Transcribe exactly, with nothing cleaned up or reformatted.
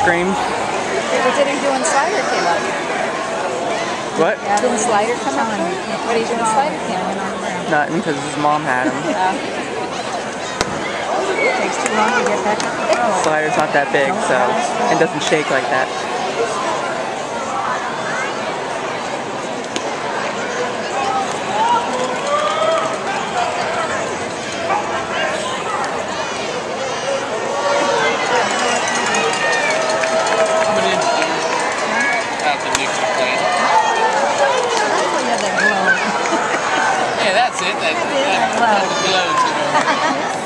screamed. What did he do when Slider came up? What? Didn't Slider come up? What did he do when Slider came up? Nothing, because his mom had him. Uh, it takes too long to get back up the hill. Slider's not that big, so it doesn't shake like that. Yeah, that's it. That, that, that glows.